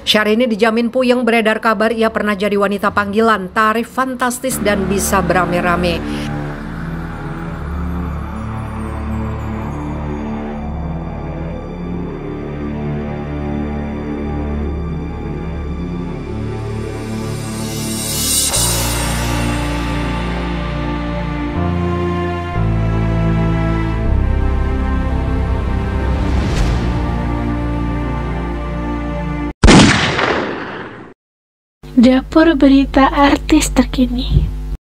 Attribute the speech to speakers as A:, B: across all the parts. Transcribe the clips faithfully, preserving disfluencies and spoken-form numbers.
A: Syahrini dijamin Puyeng, beredar kabar ia pernah jadi wanita panggilan, tarif fantastis dan bisa berame-rame.
B: Dapur berita artis terkini.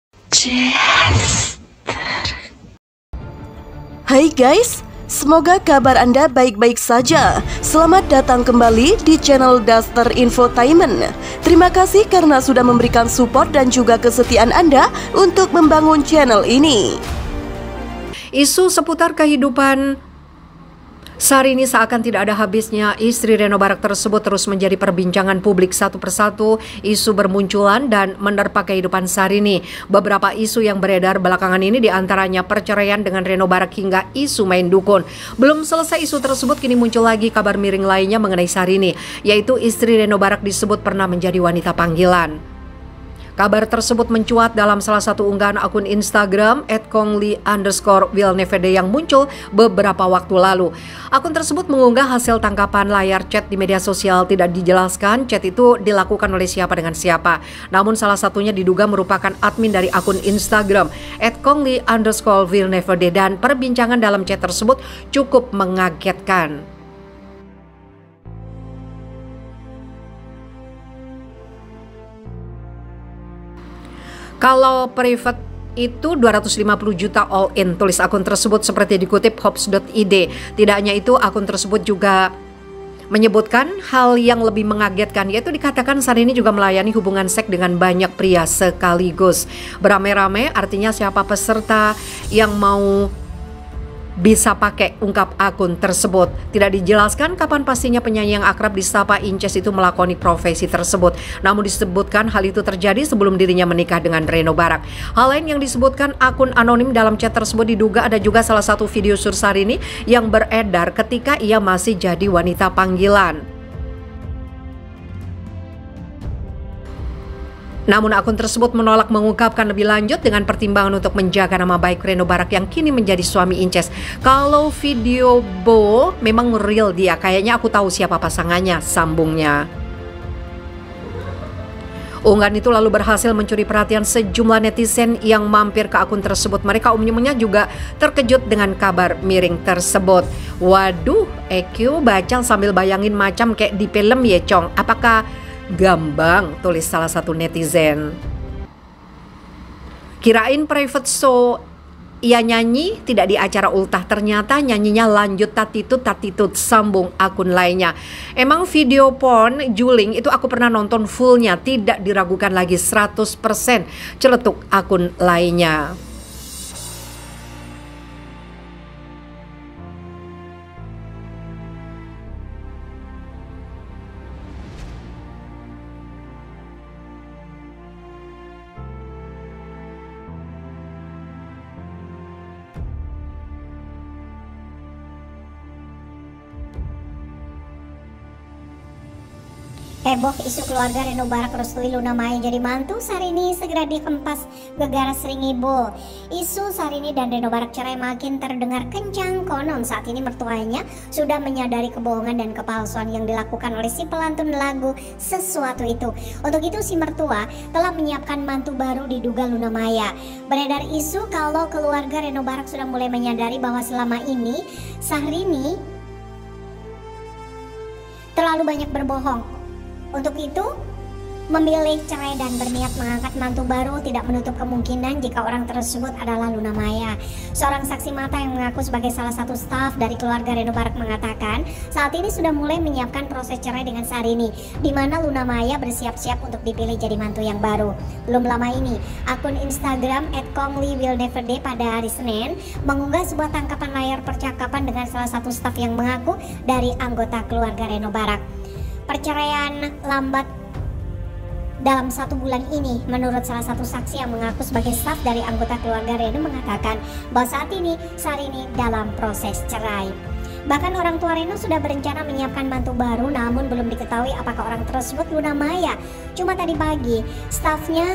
C: Hai guys, semoga kabar Anda baik-baik saja. Selamat datang kembali di channel Daster Infotainment. Terima kasih karena sudah memberikan support dan juga kesetiaan Anda untuk membangun channel ini.
A: Isu seputar kehidupan Syahrini seakan tidak ada habisnya. Istri Reno Barak tersebut terus menjadi perbincangan publik. Satu persatu isu bermunculan dan menerpa kehidupan Syahrini. Beberapa isu yang beredar belakangan ini diantaranya perceraian dengan Reno Barak hingga isu main dukun. Belum selesai isu tersebut, kini muncul lagi kabar miring lainnya mengenai Syahrini, yaitu istri Reno Barak disebut pernah menjadi wanita panggilan. Kabar tersebut mencuat dalam salah satu unggahan akun Instagram et kongli underscore wilnevd yang muncul beberapa waktu lalu. Akun tersebut mengunggah hasil tangkapan layar chat di media sosial. Tidak dijelaskan chat itu dilakukan oleh siapa dengan siapa. Namun salah satunya diduga merupakan admin dari akun Instagram et kongli underscore wilnevd, dan perbincangan dalam chat tersebut cukup mengagetkan. Kalau private itu dua ratus lima puluh juta all in, tulis akun tersebut seperti dikutip hops dot i d. Tidak hanya itu, akun tersebut juga menyebutkan hal yang lebih mengagetkan, yaitu dikatakan Syahrini juga melayani hubungan seks dengan banyak pria sekaligus. Beramai-ramai artinya siapa peserta yang mau bisa pakai ungkap akun tersebut. Tidak dijelaskan kapan pastinya penyanyi yang akrab disapa Inces itu melakoni profesi tersebut. Namun disebutkan hal itu terjadi sebelum dirinya menikah dengan Reno Barak. Hal lain yang disebutkan akun anonim dalam chat tersebut diduga ada juga salah satu video sur Syahrini yang beredar ketika ia masih jadi wanita panggilan. Namun akun tersebut menolak mengungkapkan lebih lanjut dengan pertimbangan untuk menjaga nama baik Reno Barak yang kini menjadi suami Inces. Kalau video Bo memang real dia, kayaknya aku tahu siapa pasangannya, sambungnya. Unggahan itu lalu berhasil mencuri perhatian sejumlah netizen yang mampir ke akun tersebut. Mereka umumnya juga terkejut dengan kabar miring tersebut. Waduh, E Q baca sambil bayangin macam kayak di film ya Cong. Apakah gambang, tulis salah satu netizen. Kirain private show ia nyanyi, tidak di acara ultah, ternyata nyanyinya lanjut tatitut tatitut, sambung akun lainnya. Emang video porn juling itu aku pernah nonton fullnya, tidak diragukan lagi seratus persen, celetuk akun lainnya.
D: Heboh isu keluarga Reno Barak restui Luna Maya jadi mantu Syahrini segera dihempas gegara Sringibo. Isu Syahrini dan Reno Barak cerai makin terdengar kencang. Konon saat ini mertuanya sudah menyadari kebohongan dan kepalsuan yang dilakukan oleh si pelantun lagu Sesuatu Itu. Untuk itu si mertua telah menyiapkan mantu baru diduga Luna Maya. Beredar isu kalau keluarga Reno Barak sudah mulai menyadari bahwa selama ini Syahrini terlalu banyak berbohong. Untuk itu, memilih cerai dan berniat mengangkat mantu baru tidak menutup kemungkinan jika orang tersebut adalah Luna Maya. Seorang saksi mata yang mengaku sebagai salah satu staf dari keluarga Reno Barak mengatakan saat ini sudah mulai menyiapkan proses cerai dengan Syahrini, di mana Luna Maya bersiap-siap untuk dipilih jadi mantu yang baru. Belum lama ini, akun Instagram et kongli wilnevd pada hari Senin mengunggah sebuah tangkapan layar percakapan dengan salah satu staf yang mengaku dari anggota keluarga Reno Barak. Perceraian lambat dalam satu bulan ini, menurut salah satu saksi yang mengaku sebagai staf dari anggota keluarga Reno mengatakan bahwa saat ini Syahrini dalam proses cerai. Bahkan orang tua Reno sudah berencana menyiapkan mantu baru, namun belum diketahui apakah orang tersebut Luna Maya. Cuma tadi pagi, stafnya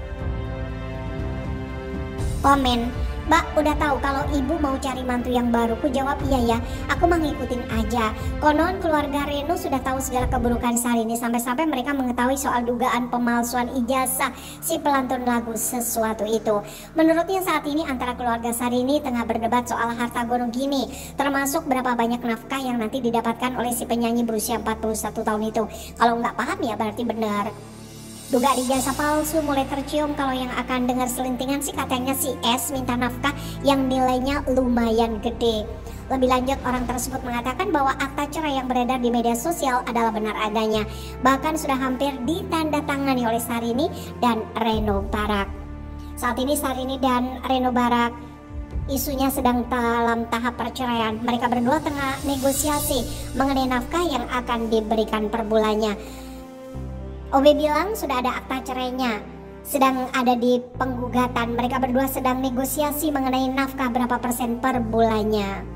D: komen, "Mbak, udah tahu kalau ibu mau cari mantu yang baru?" Ku jawab, "Iya ya, aku mah ngikutin aja." Konon keluarga Reno sudah tahu segala keburukan Sarini, sampai-sampai mereka mengetahui soal dugaan pemalsuan ijazah si pelantun lagu Sesuatu Itu. Menurutnya saat ini antara keluarga Sarini tengah berdebat soal harta gono gini, termasuk berapa banyak nafkah yang nanti didapatkan oleh si penyanyi berusia empat puluh satu tahun itu. Kalau nggak paham ya berarti benar. Dugaan ijazah palsu mulai tercium. Kalau yang akan dengar selintingan sih katanya si S minta nafkah yang nilainya lumayan gede. Lebih lanjut, orang tersebut mengatakan bahwa akta cerai yang beredar di media sosial adalah benar adanya. Bahkan sudah hampir ditandatangani oleh Sarini dan Reno Barak. Saat ini Sarini dan Reno Barak isunya sedang dalam tahap perceraian. Mereka berdua tengah negosiasi mengenai nafkah yang akan diberikan per bulannya. O B bilang sudah ada akta cerainya, sedang ada di penggugatan. Mereka berdua sedang negosiasi mengenai nafkah berapa persen per bulannya.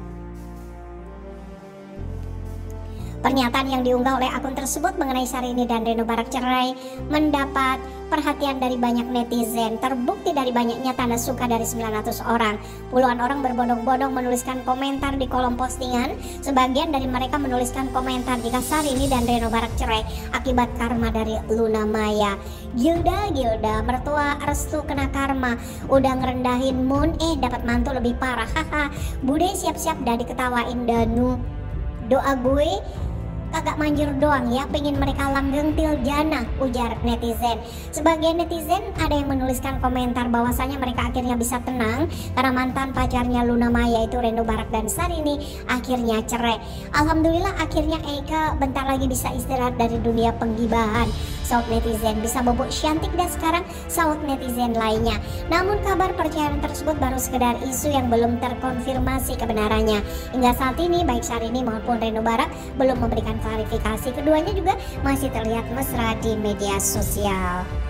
D: Pernyataan yang diunggah oleh akun tersebut mengenai Sarini dan Reno Barak cerai mendapat perhatian dari banyak netizen. Terbukti dari banyaknya tanda suka dari sembilan ratus orang. Puluhan orang berbondong-bondong menuliskan komentar di kolom postingan. Sebagian dari mereka menuliskan komentar jika Sarini dan Reno Barak cerai akibat karma dari Luna Maya. Gilda, Gilda, mertua restu kena karma. Udah ngerendahin Moon, eh dapat mantu lebih parah. Haha. Bude siap-siap dah diketawain Danu. Doa gue kagak manjur doang ya, pengen mereka langgeng til jana, ujar netizen. Sebagian netizen ada yang menuliskan komentar bahwasanya mereka akhirnya bisa tenang karena mantan pacarnya Luna Maya itu Reno Barak dan Sarini akhirnya cerai. Alhamdulillah akhirnya Eka bentar lagi bisa istirahat dari dunia penggibahan, saut netizen. Bisa bobok cantik dah sekarang, saut netizen lainnya. Namun kabar perceraian tersebut baru sekedar isu yang belum terkonfirmasi kebenarannya. Hingga saat ini baik Sarini maupun Reno Barak belum memberikan klarifikasi. Keduanya juga masih terlihat mesra di media sosial.